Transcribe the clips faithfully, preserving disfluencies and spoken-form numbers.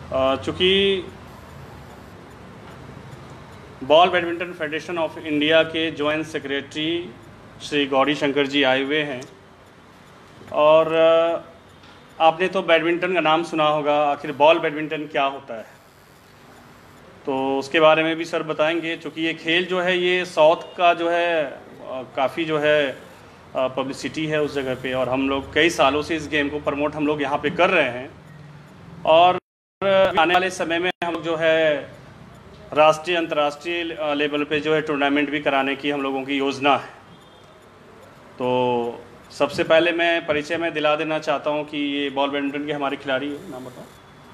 चूँकि ball badminton federation of India के joint secretary Shri Gauri Shankar ji आए हुए हैं, और आपने तो बैडमिंटन का नाम सुना होगा, आखिर बॉल बैडमिंटन क्या होता है, तो उसके बारे में भी सर बताएंगे। चूँकि ये खेल जो है ये साउथ का जो है काफ़ी जो है पब्लिसिटी है उस जगह पे, और हम लोग कई सालों से इस गेम को प्रमोट हम लोग यहाँ पे कर रहे हैं, और आने वाले समय में हम जो है राष्ट्रीय अंतर्राष्ट्रीय लेवल पे जो है टूर्नामेंट भी कराने की हम लोगों की योजना है। तो सबसे पहले मैं परिचय में दिला देना चाहता हूँ कि ये बॉल बैडमिंटन के हमारे खिलाड़ी है, नाम बताओ।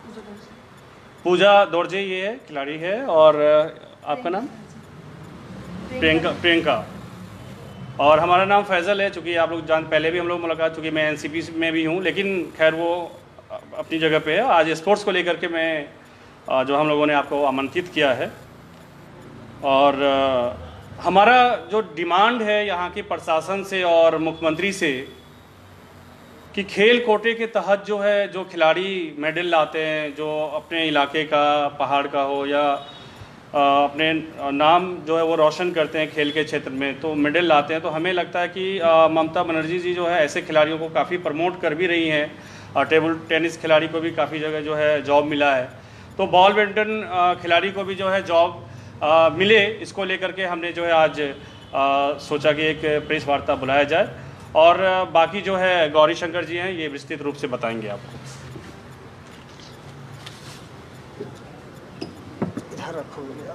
पूजा दोरजे ये है खिलाड़ी है, और आपका नाम प्रियंका प्रियंका और हमारा नाम फैज़ल है। चूँकि आप लोग जान पहले भी हम लोग मुलाकात, चूँकि मैं एनसीपी में भी हूँ, लेकिन खैर वो अपनी जगह पे है। आज स्पोर्ट्स को लेकर के मैं जो हम लोगों ने आपको आमंत्रित किया है, और हमारा जो डिमांड है यहाँ के प्रशासन से और मुख्यमंत्री से कि खेल कोटे के तहत जो है जो खिलाड़ी मेडल लाते हैं, जो अपने इलाके का, पहाड़ का हो या अपने नाम जो है वो रोशन करते हैं खेल के क्षेत्र में, तो मेडल लाते हैं, तो हमें लगता है कि ममता बनर्जी जी जो है ऐसे खिलाड़ियों को काफ़ी प्रमोट कर भी रही हैं, और टेबल टेनिस खिलाड़ी को भी काफ़ी जगह जो है जॉब मिला है, तो बॉल बैडमिंटन खिलाड़ी को भी जो है जॉब मिले, इसको लेकर के हमने जो है आज आ, सोचा कि एक प्रेस वार्ता बुलाया जाए, और बाकी जो है गौरी शंकर जी हैं ये विस्तृत रूप से बताएंगे आपको। इधर रखो भैया।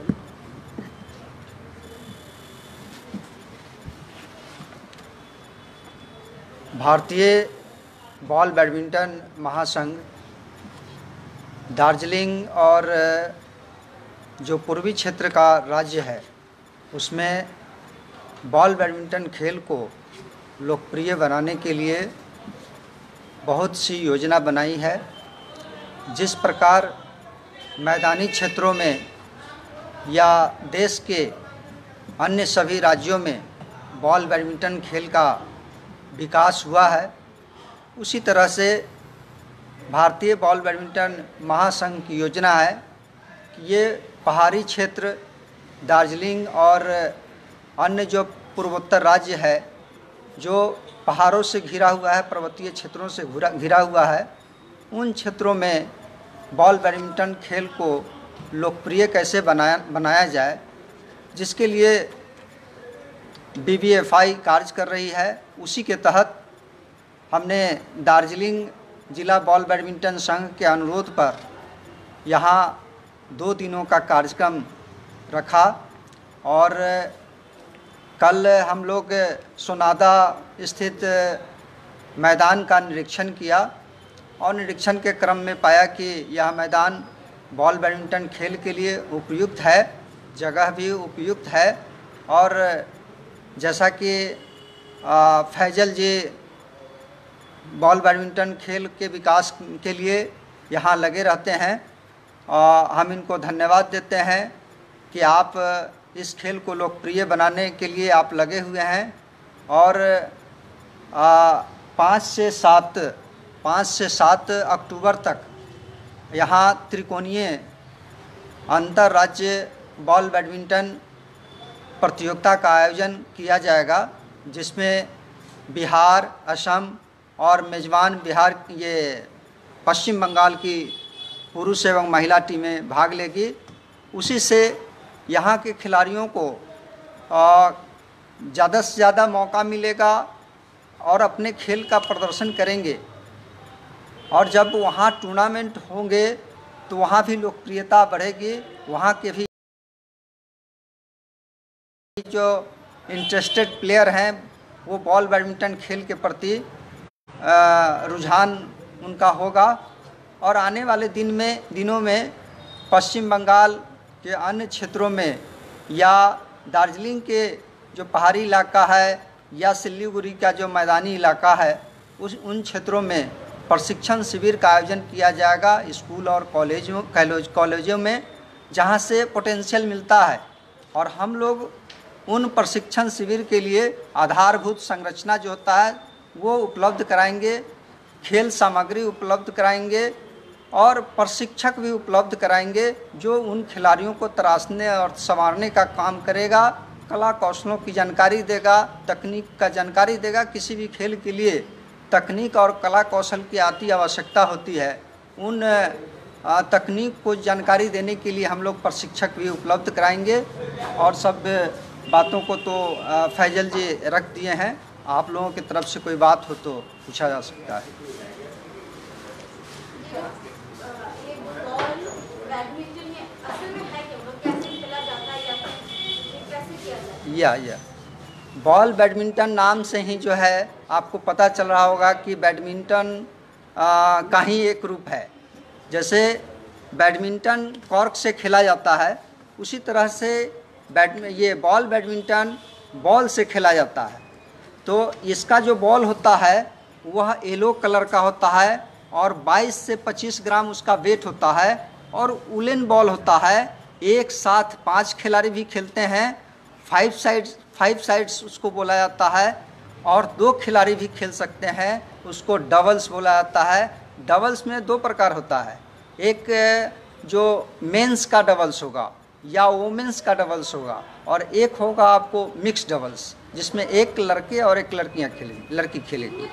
भारतीय बॉल बैडमिंटन महासंघ दार्जिलिंग और जो पूर्वी क्षेत्र का राज्य है उसमें बॉल बैडमिंटन खेल को लोकप्रिय बनाने के लिए बहुत सी योजना बनाई है। जिस प्रकार मैदानी क्षेत्रों में या देश के अन्य सभी राज्यों में बॉल बैडमिंटन खेल का विकास हुआ है, उसी तरह से भारतीय बॉल बैडमिंटन महासंघ की योजना है कि ये पहाड़ी क्षेत्र दार्जिलिंग और अन्य जो पूर्वोत्तर राज्य है जो पहाड़ों से घिरा हुआ है, पर्वतीय क्षेत्रों से घिरा घिरा हुआ है, उन क्षेत्रों में बॉल बैडमिंटन खेल को लोकप्रिय कैसे बनाया बनाया जाए, जिसके लिए बी बी एफ आई कार्य कर रही है। उसी के तहत हमने दार्जिलिंग जिला बॉल बैडमिंटन संघ के अनुरोध पर यहाँ दो दिनों का कार्यक्रम रखा, और कल हम लोग सोनादा स्थित मैदान का निरीक्षण किया, और निरीक्षण के क्रम में पाया कि यह मैदान बॉल बैडमिंटन खेल के लिए उपयुक्त है, जगह भी उपयुक्त है, और जैसा कि फैजल जी बॉल बैडमिंटन खेल के विकास के लिए यहाँ लगे रहते हैं, और हम इनको धन्यवाद देते हैं कि आप इस खेल को लोकप्रिय बनाने के लिए आप लगे हुए हैं। और पाँच से सात पाँच से सात अक्टूबर तक यहाँ त्रिकोणीय अंतर्राज्य बॉल बैडमिंटन प्रतियोगिता का आयोजन किया जाएगा, जिसमें बिहार, असम और मेज़बान बिहार ये पश्चिम बंगाल की पुरुष एवं महिला टीमें भाग लेगी। उसी से यहाँ के खिलाड़ियों को ज़्यादा से ज़्यादा मौका मिलेगा और अपने खेल का प्रदर्शन करेंगे, और जब वहाँ टूर्नामेंट होंगे तो वहाँ भी लोकप्रियता बढ़ेगी। वहाँ के भी जो इंटरेस्टेड प्लेयर हैं वो बॉल बैडमिंटन खेल के प्रति रुझान उनका होगा, और आने वाले दिन में दिनों में पश्चिम बंगाल के अन्य क्षेत्रों में या दार्जिलिंग के जो पहाड़ी इलाका है या सिलीगुड़ी का जो मैदानी इलाका है, उस उन क्षेत्रों में प्रशिक्षण शिविर का आयोजन किया जाएगा स्कूल और कॉलेजों कॉलेजों में, जहां से पोटेंशियल मिलता है, और हम लोग उन प्रशिक्षण शिविर के लिए आधारभूत संरचना जो होता है वो उपलब्ध कराएंगे, खेल सामग्री उपलब्ध कराएंगे, और प्रशिक्षक भी उपलब्ध कराएंगे जो उन खिलाड़ियों को तराशने और संवारने का काम करेगा, कला कौशलों की जानकारी देगा, तकनीक का जानकारी देगा। किसी भी खेल के लिए तकनीक और कला कौशल की अति आवश्यकता होती है। उन तकनीक को जानकारी देने के लिए हम लोग प्रशिक्षक भी उपलब्ध कराएंगे। और सब बातों को तो फैजल जी रख दिए हैं, आप लोगों की तरफ से कोई बात हो तो पूछा जा सकता है। या या बॉल बैडमिंटन नाम से ही जो है आपको पता चल रहा होगा कि बैडमिंटन का ही एक रूप है। जैसे बैडमिंटन कॉर्क से खेला जाता है, उसी तरह से बैड ये बॉल बैडमिंटन बॉल से खेला जाता है। तो इसका जो बॉल होता है वह येलो कलर का होता है और बाईस से पच्चीस ग्राम उसका वेट होता है। और वुलन बॉल होता है, एक साथ पांच खिलाड़ी भी खेलते हैं। फाइव साइड्स फाइव साइड्स उसको बोला जाता है। और दो खिलाड़ी भी खेल सकते हैं, उसको डबल्स बोला जाता है। डबल्स में दो प्रकार होता है, एक जो मेंस का डबल्स होगा या वुमेंस का डबल्स होगा, और एक होगा आपको मिक्स डबल्स जिसमें एक लड़के और एक लड़कियां खेलेंगी लड़की खेलेगी।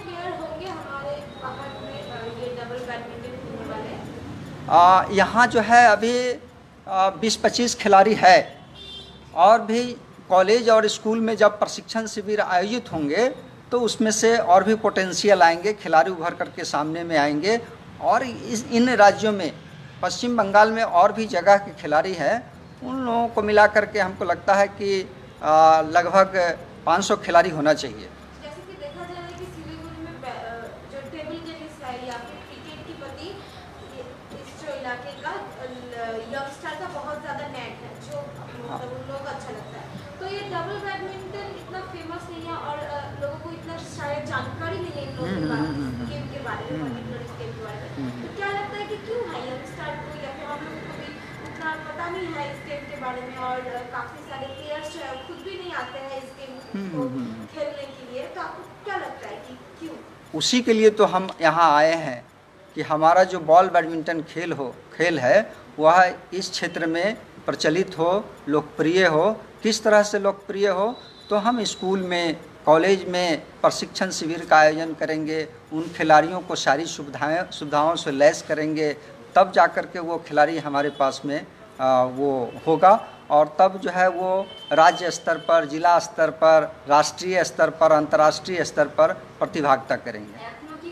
यहाँ जो है अभी बीस पच्चीस खिलाड़ी है। और भी कॉलेज और स्कूल में जब प्रशिक्षण शिविर आयोजित होंगे तो उसमें से और भी पोटेंशियल आएंगे, खिलाड़ी उभर करके सामने में आएंगे। और इस इन राज्यों में पश्चिम बंगाल में और भी जगह के खिलाड़ी हैं, उन लोगों को मिला करके हमको लगता है कि आ, लगभग पाँच सौ खिलाड़ी होना चाहिए। जैसे कि देखा जा रहा है कि सिलीगुड़ी में जो टेबल टेनिस है या फिर क्रिकेट के प्रति इस जो इलाके का यंगस्टर का बहुत ज़्यादा नेट है, जो मतलब उन लोगों को अच्छा लगता है। तो ये डबल बैडमिंटन इतना फेमस नहीं है और लोगों को इतना शायद जानकारी नहीं है इन लोगों के बारे में, गेम के बारे में, पर्टिकुलर गेम के बारे में। तो क्या लगता है कि क्यों है यंगस्टर को या फिर हम लोगों को भी उतना पता नहीं है इस गेम के बारे में, और काफ़ी सारे प्लेयर्स खुद भी नहीं आते हैं इस गेम को खेलने के लिए। तो आपको क्या लगता है कि क्यों? उसी के लिए तो हम यहाँ आए हैं कि हमारा जो बॉल बैडमिंटन खेल हो खेल है वह इस क्षेत्र में प्रचलित हो, लोकप्रिय हो। किस तरह से लोकप्रिय हो, तो हम स्कूल में कॉलेज में प्रशिक्षण शिविर का आयोजन करेंगे, उन खिलाड़ियों को सारी सुविधाएं सुविधाओं से लैस करेंगे, तब जा कर के वो खिलाड़ी हमारे पास में आ, वो होगा। और तब जो है वो राज्य स्तर पर, जिला स्तर पर, राष्ट्रीय स्तर पर, अंतर्राष्ट्रीय स्तर पर प्रतिभागिता करेंगे।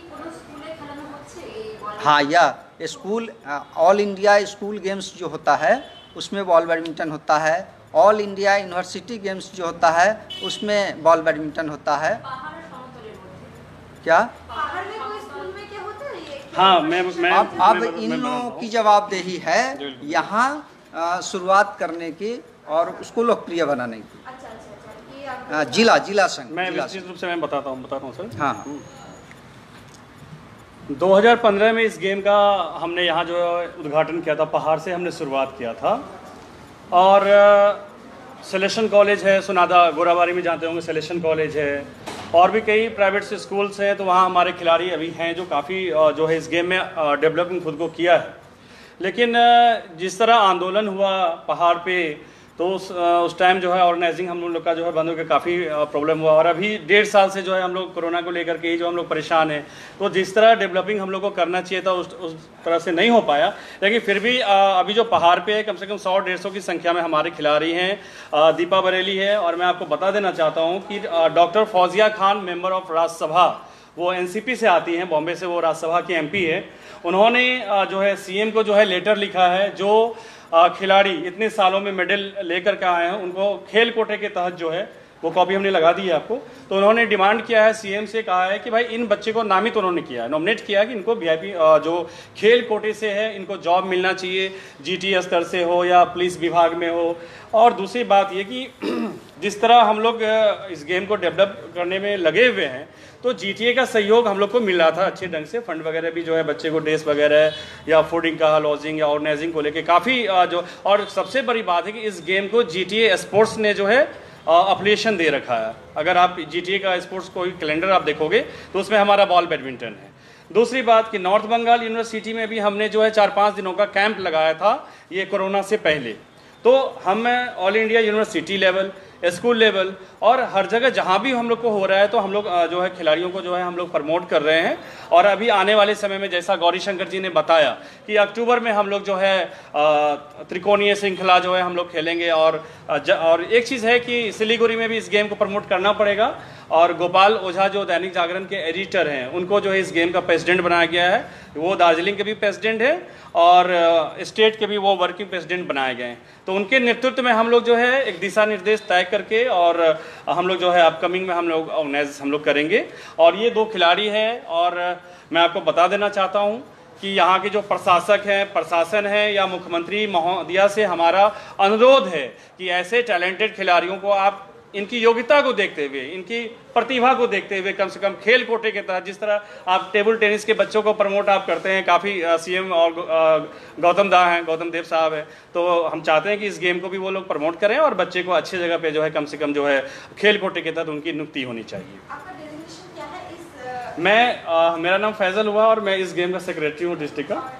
हाँ, यह school all India school games जो होता है उसमें बॉल बैडमिंटन होता है। ऑल इंडिया यूनिवर्सिटी गेम्स जो होता है उसमें बॉल बैडमिंटन होता है। क्या हाँ, मैं मैं अब अब इन लोगों की जवाबदेही है यहाँ शुरुआत करने की और उसको लोकप्रिय बनाने की। अच्छा अच्छा अच्छा, जिला जिला संघ मैं जिला निश्चित रूप से मैं बताता हूँ बताता हूँ सर। हाँ हाँ दो हज़ार पंद्रह में इस गेम का हमने यहाँ जो उद्घाटन किया था, पहाड़ से हमने शुरुआत किया था। और सलेशन कॉलेज है, सुनादा गोराबारी में जानते होंगे, सलेशन कॉलेज है, और भी कई प्राइवेट से स्कूल्स हैं। तो वहाँ हमारे खिलाड़ी अभी हैं जो काफ़ी जो है इस गेम में डेवलपिंग खुद को किया है। लेकिन जिस तरह आंदोलन हुआ पहाड़ पे, तो उस उस टाइम जो है ऑर्गेनाइजिंग हम लोग का जो है बंद हो गया, काफ़ी प्रॉब्लम हुआ। और अभी डेढ़ साल से जो है हम लोग कोरोना को लेकर के ही जो हम लोग परेशान हैं। तो जिस तरह डेवलपिंग हम लोग को करना चाहिए था उस उस तरह से नहीं हो पाया। लेकिन फिर भी अभी जो पहाड़ पे है कम से कम सौ डेढ़ सौ की संख्या में हमारे खिलाड़ी हैं। दीपा बरेली है, और मैं आपको बता देना चाहता हूँ कि doctor Fauzia Khan, member of Rajya Sabha, वो एनसीपी से आती हैं, बॉम्बे से वो राज्यसभा की एमपी है। उन्होंने जो है सीएम को जो है लेटर लिखा है, जो खिलाड़ी इतने सालों में मेडल लेकर के आए हैं उनको खेल कोटे के तहत जो है वो कॉपी हमने लगा दी है आपको। तो उन्होंने डिमांड किया है, सीएम से कहा है कि भाई इन बच्चे को नामित उन्होंने किया है, नॉमिनेट किया कि इनको वीआईपी जो खेल कोटे से है इनको जॉब मिलना चाहिए, जीटी स्तर से हो या पुलिस विभाग में हो। और दूसरी बात ये कि जिस तरह हम लोग इस गेम को डेवलप करने में लगे हुए हैं, तो जीटीए का सहयोग हम लोग को मिल रहा था अच्छे ढंग से। फंड वगैरह भी जो है बच्चे को ड्रेस वगैरह या फूडिंग का, लॉजिंग या ऑर्गेनाइजिंग को लेके काफ़ी जो, और सबसे बड़ी बात है कि इस गेम को जीटीए स्पोर्ट्स ने जो है अप्लिकेशन दे रखा है। अगर आप जीटीए का स्पोर्ट्स कोई कैलेंडर आप देखोगे तो उसमें हमारा बॉल बैडमिंटन है। दूसरी बात कि नॉर्थ बंगाल यूनिवर्सिटी में भी हमने जो है चार पाँच दिनों का कैंप लगाया था ये कोरोना से पहले। तो हम all India university level, school level और हर जगह जहाँ भी हम लोग को हो रहा है तो हम लोग जो है खिलाड़ियों को जो है हम लोग प्रमोट कर रहे हैं। और अभी आने वाले समय में जैसा गौरी शंकर जी ने बताया कि अक्टूबर में हम लोग जो है त्रिकोणीय श्रृंखला जो है हम लोग खेलेंगे। और ज, और एक चीज़ है कि सिलीगुड़ी में भी इस गेम को प्रमोट करना पड़ेगा। और गोपाल ओझा जो दैनिक जागरण के एडिटर हैं उनको जो है इस गेम का प्रेसिडेंट बनाया गया है। वो दार्जिलिंग के भी प्रेसिडेंट है और स्टेट के भी वो वर्किंग प्रेसिडेंट बनाए गए हैं। तो उनके नेतृत्व में हम लोग जो है एक दिशा निर्देश तय करके और हम लोग जो है अपकमिंग में हम लोग ऑर्गेनाइज हम लोग करेंगे। और ये दो खिलाड़ी हैं और मैं आपको बता देना चाहता हूँ कि यहाँ के जो प्रशासक हैं, प्रशासन है या मुख्यमंत्री महोदया से हमारा अनुरोध है कि ऐसे टैलेंटेड खिलाड़ियों को आप इनकी योग्यता को देखते हुए, इनकी प्रतिभा को देखते हुए कम से कम खेल कोटे के तहत जिस तरह आप टेबल टेनिस के बच्चों को प्रमोट आप करते हैं, काफ़ी सीएम और गौतम दा हैं, गौतम देव साहब हैं, तो हम चाहते हैं कि इस गेम को भी वो लोग प्रमोट करें और बच्चे को अच्छी जगह पे जो है कम से कम जो है खेल कोटे के तहत उनकी नियुक्ति होनी चाहिए। आपका डेजिग्नेशन क्या है इस? मैं आ, मेरा नाम फैजल हुआ और मैं इस गेम का सेक्रेटरी हूँ डिस्ट्रिक्ट का।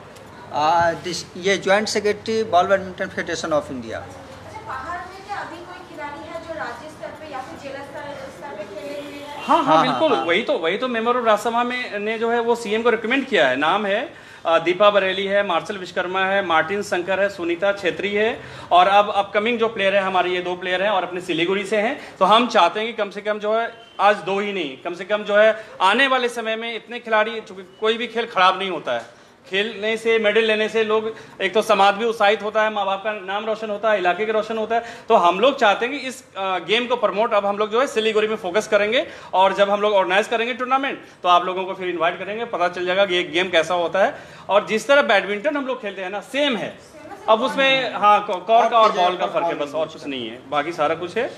आ, दिस, ये joint secretary ball badminton federation of India. अच्छा, बाहर में क्या अभी कोई खिलाड़ी है जो राज्य स्तर पे या फिर जिला स्तर स्तर पे खेले हुए हैं? हाँ हाँ हाँ, बिल्कुल हाँ। वही तो वही तो मेंबर ऑफ राज्यसभा में ने जो है वो सीएम को रिकमेंड किया है। नाम है अ, दीपा बरेली है, मार्शल विश्वकर्मा है, मार्टिन शंकर है, सुनीता छेत्री है और अब अपकमिंग जो प्लेयर है हमारे ये दो प्लेयर हैं और अपने सिलीगुड़ी से हैं। तो हम चाहते हैं कि कम से कम जो है आज दो ही नहीं, कम से कम जो है आने वाले समय में इतने खिलाड़ी, चूंकि कोई भी खेल खराब नहीं होता है, खेलने से मेडल लेने से लोग एक तो समाज भी उत्साहित होता है, माँ बाप का नाम रोशन होता है, इलाके का रोशन होता है। तो हम लोग चाहते हैं कि इस गेम को प्रमोट अब हम लोग जो है सिलीगुड़ी में फोकस करेंगे और जब हम लोग ऑर्गेनाइज करेंगे टूर्नामेंट तो आप लोगों को फिर इनवाइट करेंगे, पता चल जाएगा कि ये गेम कैसा होता है। और जिस तरह बैडमिंटन हम लोग खेलते हैं ना सेम है, अब उसमें हाँ कॉर का और बॉल का फर्क है, बस और कुछ नहीं है, बाकी सारा कुछ है।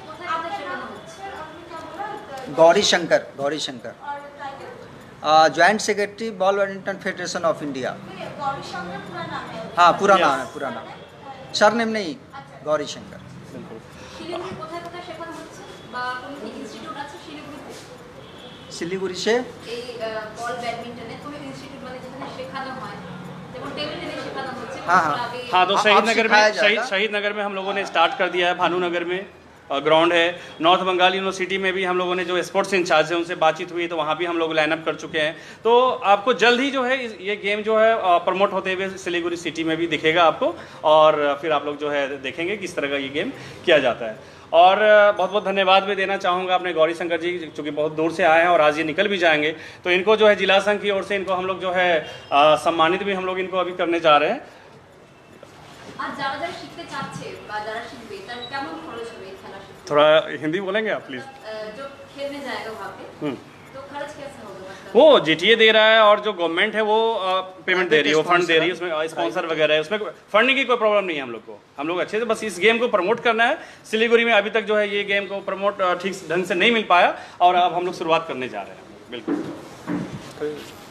गौरी शंकर, गौरी शंकर और tiger? Joint secretary ball badminton federation of India. Gauri Shankar पूरा नाम है? हाँ पूरा Yes. नाम है, पूरा नाम, सरनेम नहीं, गौरी शंकर। শিলিগুড়ি কোথায় কোথায় শেখানো হচ্ছে বা কোনো কি ইনস্টিটিউট আছে শিলিগুড়িতে सिलीगुड़ी से এই বল ব্যাডমিন্টনে কোনো ইনস্টিটিউট মানে যেখানে শেখানো হয় যেমন টেবিল টেনিস শেখানো হচ্ছে हाँ, हाँ। ক্লাবে हाँ तो अब शहीद नगर सिखाया में शहीद जाएगा। शहीद नगर में हम लोगों ने स्टार्ट कर दिया है, भानुनगर में ग्राउंड है। नॉर्थ बंगाल यूनिवर्सिटी में भी हम लोगों ने जो स्पोर्ट्स इंचार्ज है उनसे बातचीत हुई तो वहाँ भी हम लोग लाइनअप कर चुके हैं। तो आपको जल्द ही जो है इस- ये गेम जो है प्रमोट होते हुए सिलीगुड़ी सिटी में भी दिखेगा आपको और फिर आप लोग जो है देखेंगे किस तरह का ये गेम किया जाता है। और बहुत बहुत धन्यवाद भी देना चाहूँगा अपने गौरी शंकर जी, चूँकि बहुत दूर से आए हैं और आज ये निकल भी जाएंगे, तो इनको जो है जिला संघ की ओर से इनको हम लोग जो है अ, सम्मानित भी हम लोग इनको अभी करने जा रहे हैं। আর যারা যারা শিখতে চাচ্ছে বা যারা শিখবে তার কেমন খরচ হবে এই খেলা শিখতে थोड़ा हिंदी बोलेंगे आप प्लीज़। जो खेलने जाएगा वहाँ पे हम्म। तो खर्च कैसे होगा मतलब वो जीटीए दे रहा है और जो गवर्नमेंट है वो पेमेंट दे रही है, वो फंड दे रही है, उसमें स्पॉन्सर वगैरह है, उसमें फंडिंग की कोई प्रॉब्लम नहीं है हम लोग को। हम लोग अच्छे से बस इस गेम को प्रमोट करना है। सिलीगुड़ी में अभी तक जो है ये गेम को प्रमोट ठीक ढंग से नहीं मिल पाया और अब हम लोग शुरुआत करने जा रहे हैं। बिल्कुल।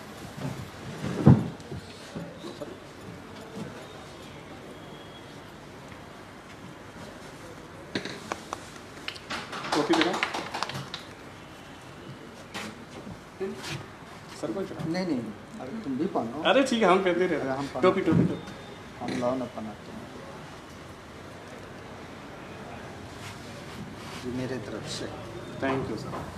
सर कोई नहीं नहीं, अरे तुम भी पहनो। अरे ठीक है, हम पहनते रहते अरे हम हैं पहनते टोपी टोपी टोपी। हम लाओ ना पहनाते हैं जी मेरे तरफ से। Thank you sir.